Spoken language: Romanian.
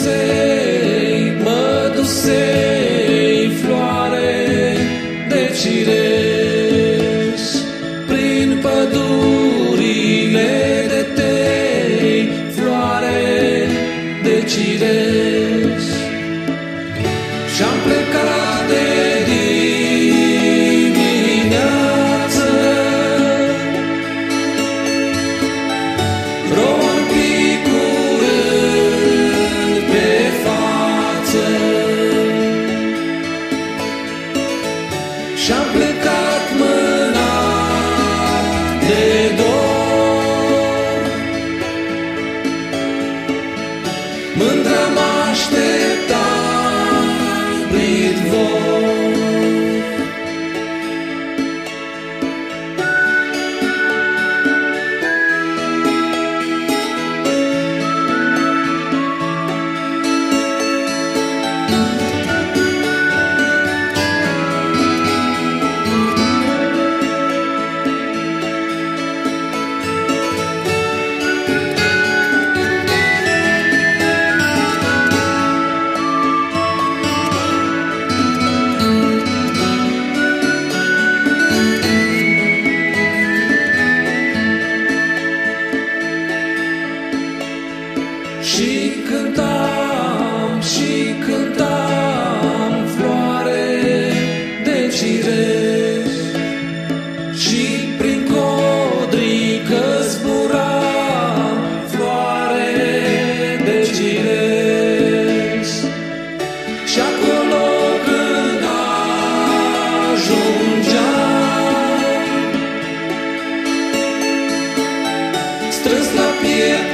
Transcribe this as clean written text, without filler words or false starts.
mădusei, floare de cireș, prin pădurile de tei, floare de cireș. Și-am plecat de dimineață, rouă în picurând pe față. Și-am plecat mânat de dor, mândră m-aștepta pridvor. Și cântam, floare de cireș, și prin codrică zburam, floare de cireș. Și acolo când ajungeam, strâns la piept